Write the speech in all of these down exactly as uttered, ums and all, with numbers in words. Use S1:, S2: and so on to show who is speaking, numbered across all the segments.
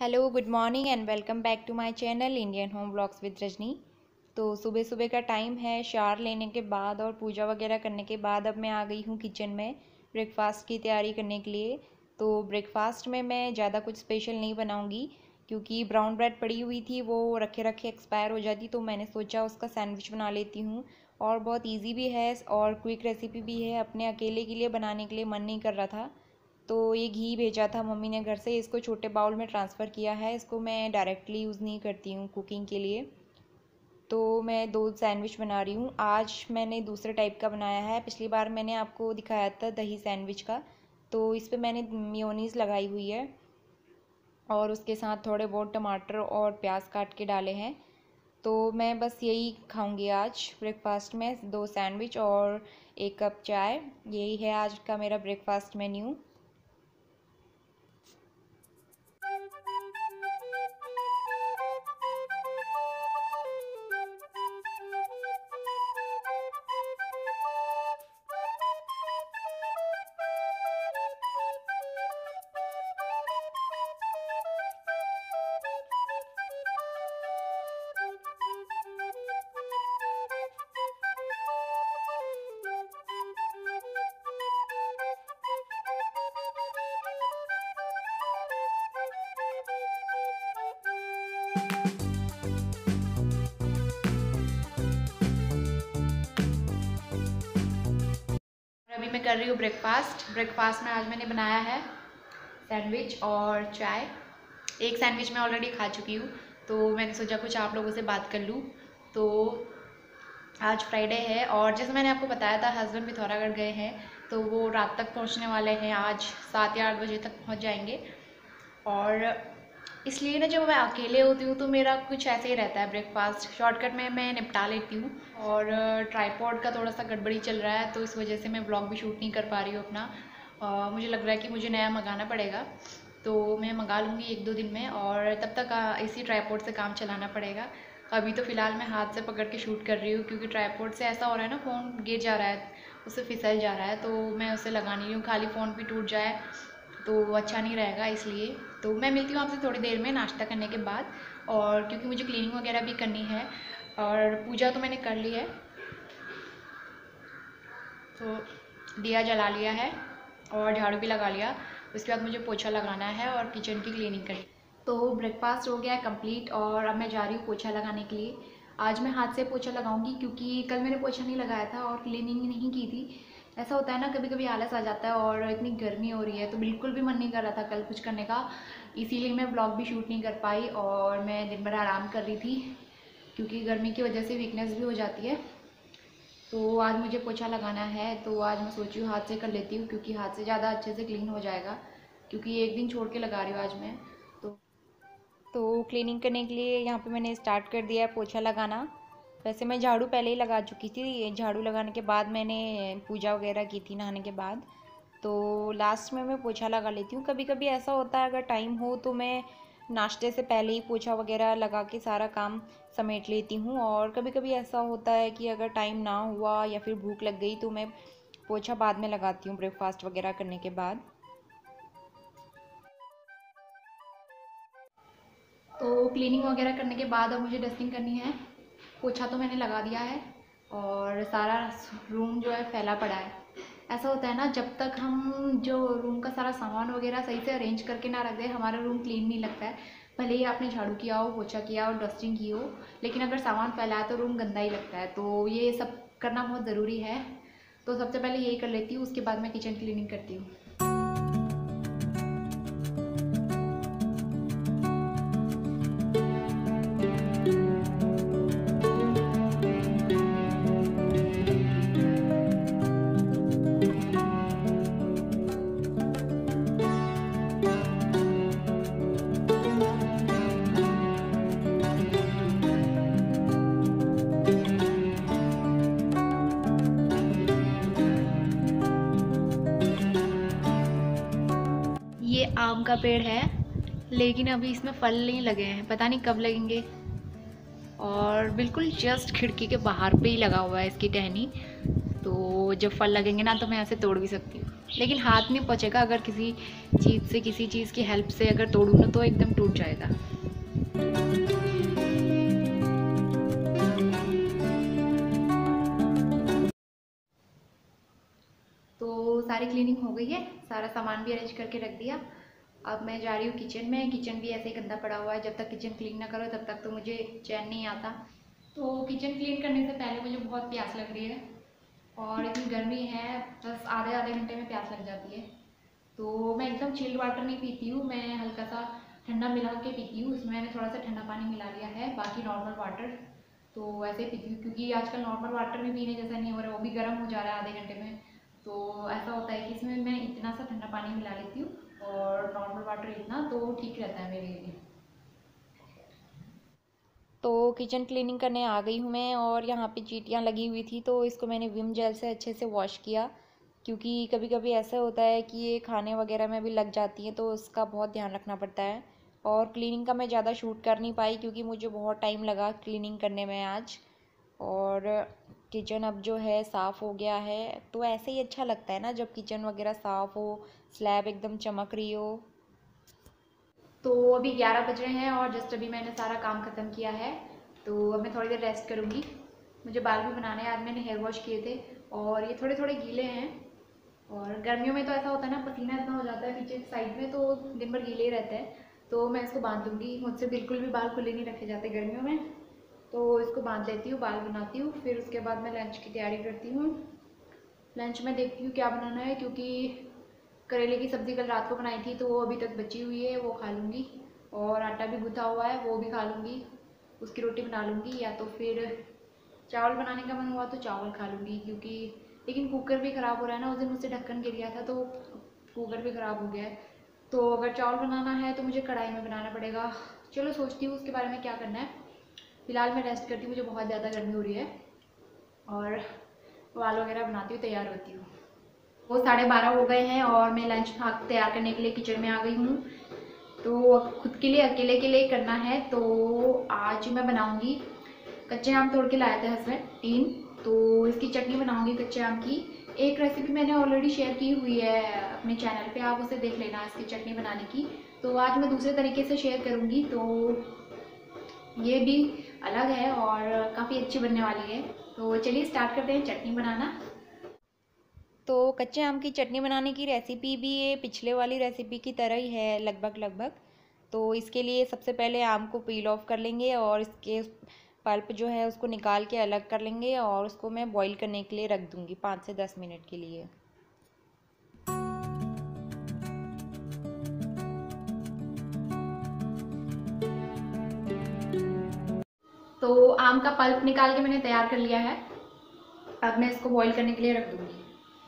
S1: Hello, good morning and welcome back to my channel Indian home vlogs with Rajni. तो सुबह सुबह का time है, शावर लेने के बाद और पूजा वगैरह करने के बाद अब मैं आ गई हूँ किचन में ब्रेकफास्ट की तैयारी करने के लिए। तो ब्रेकफास्ट में मैं ज़्यादा कुछ स्पेशल नहीं बनाऊँगी क्योंकि ब्राउन ब्रेड पड़ी हुई थी, वो रखे रखे एक्सपायर हो जाती, तो मैंने सोचा उसका सैंडविच बना लेती हूँ। और बहुत ईजी भी है और क्विक रेसिपी भी है, अपने अकेले के लिए बनाने के लिए मन नहीं कर रहा था। तो ये घी भेजा था मम्मी ने घर से, इसको छोटे बाउल में ट्रांसफ़र किया है। इसको मैं डायरेक्टली यूज़ नहीं करती हूँ कुकिंग के लिए। तो मैं दो सैंडविच बना रही हूँ। आज मैंने दूसरे टाइप का बनाया है। पिछली बार मैंने आपको दिखाया था दही सैंडविच का, तो इस पर मैंने मेयोनीज़ लगाई हुई है और उसके साथ थोड़े बहुत टमाटर और प्याज काट के डाले हैं। तो मैं बस यही खाऊंगी आज ब्रेकफास्ट में, दो सैंडविच और एक कप चाय। यही है आज का मेरा ब्रेकफास्ट मेन्यू। अभी मैं कर रही हूँ ब्रेकफास्ट। ब्रेकफास्ट में आज मैंने बनाया है सैंडविच और चाय। एक सैंडविच मैं ऑलरेडी खा चुकी हूँ, तो मैंने सोचा कुछ आप लोगों से बात कर लूँ। तो आज फ्राइडे है और जैसे मैंने आपको बताया था, हस्बैंड पिथौरागढ़ गए हैं, तो वो रात तक पहुँचने वाले हैं। आज सात या आठ बजे तक पहुँच जाएंगे। और इसलिए ना, जब मैं अकेले होती हूँ तो मेरा कुछ ऐसे ही रहता है, ब्रेकफास्ट शॉर्टकट में मैं निपटा लेती हूँ। और ट्राइपॉड का थोड़ा सा गड़बड़ी चल रहा है, तो इस वजह से मैं ब्लॉग भी शूट नहीं कर पा रही हूँ अपना। आ, मुझे लग रहा है कि मुझे नया मंगाना पड़ेगा, तो मैं मंगा लूँगी एक दो दिन में, और तब तक इसी ट्राइपॉड से काम चलाना पड़ेगा। अभी तो फ़िलहाल मैं हाथ से पकड़ के शूट कर रही हूँ क्योंकि ट्राइपॉड से ऐसा हो रहा है ना, फ़ोन गिर जा रहा है, उससे फिसल जा रहा है, तो मैं उसे लगा नहीं रही हूँ। खाली फ़ोन भी टूट जाए तो अच्छा नहीं रहेगा, इसलिए। तो मैं मिलती हूँ आपसे थोड़ी देर में नाश्ता करने के बाद, और क्योंकि मुझे क्लीनिंग वगैरह भी करनी है। और पूजा तो मैंने कर ली है, तो दिया जला लिया है और झाड़ू भी लगा लिया। उसके बाद मुझे पोछा लगाना है और किचन की क्लीनिंग करनी। तो ब्रेकफास्ट हो गया है कंप्लीट और अब मैं जा रही हूँ पोछा लगाने के लिए। आज मैं हाथ से पोछा लगाऊंगी क्योंकि कल मैंने पोछा नहीं लगाया था और क्लीनिंग नहीं की थी। ऐसा होता है ना, कभी कभी आलस आ जाता है और इतनी गर्मी हो रही है तो बिल्कुल भी मन नहीं कर रहा था कल कुछ करने का, इसीलिए मैं ब्लॉग भी शूट नहीं कर पाई और मैं दिन भर आराम कर रही थी क्योंकि गर्मी की वजह से वीकनेस भी हो जाती है। तो आज मुझे पोछा लगाना है, तो आज मैं सोची हूँ हाथ से कर लेती हूँ क्योंकि हाथ से ज़्यादा अच्छे से क्लीन हो जाएगा, क्योंकि एक दिन छोड़ के लगा रही हूँ आज मैं। तो तो क्लीनिंग करने के लिए यहाँ पे मैंने स्टार्ट कर दिया है पोछा लगाना। वैसे मैं झाड़ू पहले ही लगा चुकी थी, झाड़ू लगाने के बाद मैंने पूजा वगैरह की थी नहाने के बाद, तो लास्ट में मैं पोछा लगा लेती हूँ। कभी कभी ऐसा होता है, अगर टाइम हो तो मैं नाश्ते से पहले ही पोछा वगैरह लगा के सारा काम समेट लेती हूँ। और कभी कभी ऐसा होता है कि अगर टाइम ना हुआ या फिर भूख लग गई तो मैं पोछा बाद में लगाती हूँ ब्रेकफास्ट वगैरह करने के बाद। तो क्लीनिंग वगैरह करने के बाद अब मुझे डस्टिंग करनी है। पोछा तो मैंने लगा दिया है और सारा रूम जो है फैला पड़ा है। ऐसा होता है ना, जब तक हम जो रूम का सारा सामान वगैरह सही से अरेंज करके ना रख दें, हमारा रूम क्लीन नहीं लगता है। भले ही आपने झाड़ू किया हो, पोछा किया और डस्टिंग की हो, लेकिन अगर सामान फैला है तो रूम गंदा ही लगता है। तो ये सब करना बहुत ज़रूरी है। तो सबसे पहले यही कर लेती हूँ, उसके बाद मैं किचन क्लीनिंग करती हूँ। ये आम का पेड़ है, लेकिन अभी इसमें फल नहीं लगे हैं, पता नहीं कब लगेंगे। और बिल्कुल जस्ट खिड़की के बाहर पे ही लगा हुआ है इसकी टहनी, तो जब फल लगेंगे ना तो मैं ऐसे तोड़ भी सकती हूँ, लेकिन हाथ नहीं पहुँचेगा। अगर किसी चीज़ से किसी चीज़ की हेल्प से अगर तोड़ूँ ना तो एकदम टूट जाएगा। तो सारी क्लीनिंग हो गई है, सारा सामान भी अरेंज करके रख दिया। अब मैं जा रही हूँ किचन में। किचन भी ऐसे ही गंदा पड़ा हुआ है, जब तक किचन क्लीन ना करो तब तक तो मुझे चैन नहीं आता। तो किचन क्लीन करने से पहले मुझे बहुत प्यास लग रही है और इतनी गर्मी है, बस आधे आधे घंटे में प्यास लग जाती है। तो मैं एकदम चिल्ड वाटर नहीं पीती हूँ, मैं हल्का सा ठंडा मिला के पीती हूँ। उसमें मैंने थोड़ा सा ठंडा पानी मिला लिया है, बाकी नॉर्मल वाटर तो ऐसे ही पीती हूँ, क्योंकि आजकल नॉर्मल वाटर भी पीने जैसा नहीं हो रहा है, वो भी गर्म हो जा रहा है आधे घंटे में। तो ऐसा होता है कि इसमें मैं इतना सा ठंडा पानी मिला लेती हूँ और नॉर्मल वाटर इतना, तो ठीक रहता है मेरे लिए। तो किचन क्लीनिंग करने आ गई हूँ मैं, और यहाँ पे चींटियाँ लगी हुई थी तो इसको मैंने विम जेल से अच्छे से वॉश किया, क्योंकि कभी कभी ऐसा होता है कि ये खाने वगैरह में भी लग जाती है, तो उसका बहुत ध्यान रखना पड़ता है। और क्लीनिंग का मैं ज़्यादा शूट कर नहीं पाई क्योंकि मुझे बहुत टाइम लगा क्लीनिंग करने में आज। और किचन अब जो है साफ़ हो गया है, तो ऐसे ही अच्छा लगता है ना जब किचन वगैरह साफ़ हो, स्लैब एकदम चमक रही हो। तो अभी ग्यारह बज रहे हैं और जस्ट अभी मैंने सारा काम ख़त्म किया है, तो अब मैं थोड़ी देर रेस्ट करूँगी। मुझे बाल भी बनाने हैं, आज मैंने हेयर वॉश किए थे और ये थोड़े थोड़े गीले हैं। और गर्मियों में तो ऐसा होता है ना, पसीना इतना हो जाता है पीछे साइड में, तो दिन भर गीले ही रहते हैं। तो मैं इसको बांध दूँगी, मुझसे बिल्कुल भी बाल खुले नहीं रखे जाते गर्मियों में, तो इसको बांध लेती हूँ, बाल बनाती हूँ, फिर उसके बाद मैं लंच की तैयारी करती हूँ। लंच में देखती हूँ क्या बनाना है, क्योंकि करेले की सब्ज़ी कल रात को बनाई थी तो वो अभी तक बची हुई है, वो खा लूँगी। और आटा भी गूँथा हुआ है, वो भी खा लूँगी, उसकी रोटी बना लूँगी, या तो फिर चावल बनाने का मन हुआ तो चावल खा लूँगी। क्योंकि लेकिन कुकर भी ख़राब हो रहा है ना, उस दिन मुझसे ढक्कन गिर गया था तो कुकर भी ख़राब हो गया है। तो अगर चावल बनाना है तो मुझे कढ़ाई में बनाना पड़ेगा। चलो सोचती हूँ उसके बारे में क्या करना है। फ़िलहाल मैं रेस्ट करती हूँ, मुझे बहुत ज़्यादा गर्मी हो रही है, और बाल वगैरह बनाती हूँ, तैयार होती हूँ। वो साढ़े बारह हो गए हैं और मैं लंच तैयार करने के लिए किचन में आ गई हूँ। तो खुद के लिए अकेले के लिए करना है, तो आज मैं बनाऊँगी, कच्चे आम तोड़ के लाए थे हस्बैंड तीन, तो इसकी चटनी बनाऊँगी कच्चे आम की। एक रेसिपी मैंने ऑलरेडी शेयर की हुई है अपने चैनल पे, आप उसे देख लेना इसकी चटनी बनाने की। तो आज मैं दूसरे तरीके से शेयर करूँगी, तो ये भी अलग है और काफ़ी अच्छी बनने वाली है। तो चलिए स्टार्ट करते हैं चटनी बनाना। तो कच्चे आम की चटनी बनाने की रेसिपी भी ये पिछले वाली रेसिपी की तरह ही है लगभग लगभग। तो इसके लिए सबसे पहले आम को पील ऑफ कर लेंगे और इसके पल्प जो है उसको निकाल के अलग कर लेंगे, और उसको मैं बॉईल करने के लिए रख दूँगी पाँच से दस मिनट के लिए। तो आम का पल्प निकाल के मैंने तैयार कर लिया है, अब मैं इसको बॉईल करने के लिए रख दूँगी।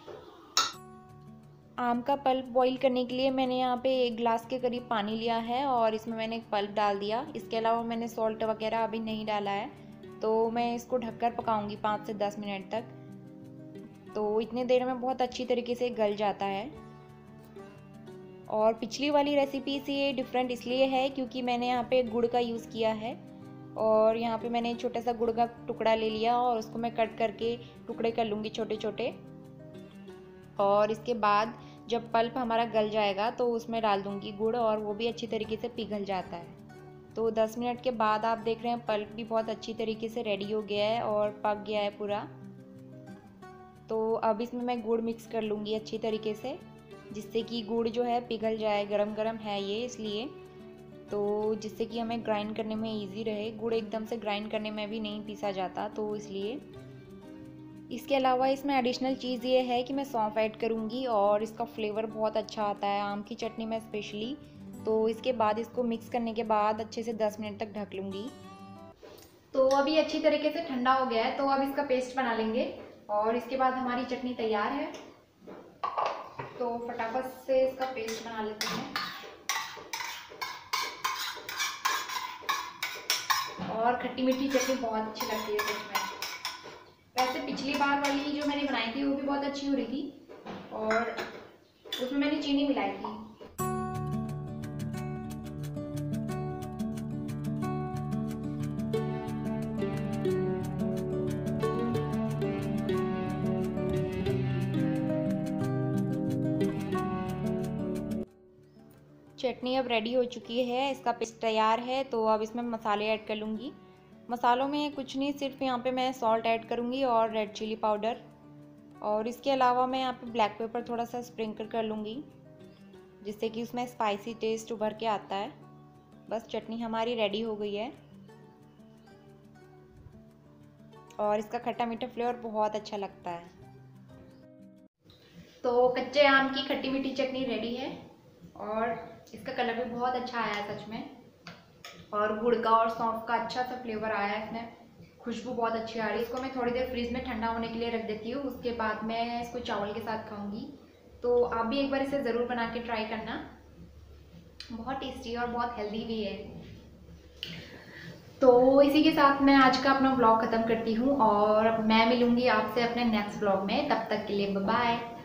S1: आम का पल्प बॉईल करने के लिए मैंने यहाँ पे एक गिलास के करीब पानी लिया है और इसमें मैंने एक पल्प डाल दिया। इसके अलावा मैंने सॉल्ट वगैरह अभी नहीं डाला है, तो मैं इसको ढककर पकाऊंगी पाँच से दस मिनट तक। तो इतने देर में बहुत अच्छी तरीके से गल जाता है। और पिछली वाली रेसिपी से ये डिफरेंट इसलिए है क्योंकि मैंने यहाँ पे गुड़ का यूज़ किया है, और यहाँ पे मैंने छोटा सा गुड़ का टुकड़ा ले लिया और उसको मैं कट करके टुकड़े कर लूँगी छोटे छोटे। और इसके बाद जब पल्प हमारा गल जाएगा तो उसमें डाल दूँगी गुड़, और वो भी अच्छी तरीके से पिघल जाता है। तो दस मिनट के बाद आप देख रहे हैं पल्प भी बहुत अच्छी तरीके से रेडी हो गया है और पक गया है पूरा। तो अब इसमें मैं गुड़ मिक्स कर लूँगी अच्छी तरीके से, जिससे कि गुड़ जो है पिघल जाए, गरम गरम है ये इसलिए, तो जिससे कि हमें ग्राइंड करने में इजी रहे। गुड़ एकदम से ग्राइंड करने में भी नहीं पीसा जाता, तो इसलिए। इसके अलावा इसमें एडिशनल चीज़ ये है कि मैं सौंफ ऐड करूँगी और इसका फ्लेवर बहुत अच्छा आता है आम की चटनी में स्पेशली। तो इसके बाद इसको मिक्स करने के बाद अच्छे से दस मिनट तक ढक लूँगी। तो अभी अच्छी तरीके से ठंडा हो गया है, तो अब इसका पेस्ट बना लेंगे और इसके बाद हमारी चटनी तैयार है। तो फटाफट से इसका पेस्ट बना लेते हैं। और खट्टी मीठी चटनी बहुत अच्छी लगती है सच में। वैसे पिछली बार वाली जो मैंने बनाई थी वो भी बहुत अच्छी हो रही थी, और उसमें मैंने चीनी मिलाई थी। चटनी अब रेडी हो चुकी है, इसका पेस्ट तैयार है। तो अब इसमें मसाले ऐड कर लूँगी। मसालों में कुछ नहीं, सिर्फ यहाँ पे मैं सॉल्ट ऐड करूँगी और रेड चिली पाउडर, और इसके अलावा मैं यहाँ पे ब्लैक पेपर थोड़ा सा स्प्रिंकल कर लूँगी, जिससे कि उसमें स्पाइसी टेस्ट उभर के आता है। बस चटनी हमारी रेडी हो गई है और इसका खट्टा मीठा फ्लेवर बहुत अच्छा लगता है। तो कच्चे आम की खट्टी मीठी चटनी रेडी है और इसका कलर भी बहुत अच्छा आया है सच में, और गुड़ का और सौंफ का अच्छा सा फ्लेवर आया है इसमें, खुशबू बहुत अच्छी आ रही है। इसको मैं थोड़ी देर फ्रीज में ठंडा होने के लिए रख देती हूँ, उसके बाद मैं इसको चावल के साथ खाऊंगी। तो आप भी एक बार इसे ज़रूर बना के ट्राई करना, बहुत टेस्टी और बहुत हेल्दी भी है। तो इसी के साथ मैं आज का अपना ब्लॉग ख़त्म करती हूँ और मैं मिलूँगी आपसे अपने नेक्स्ट ब्लॉग में। तब तक के लिए बाय बाय।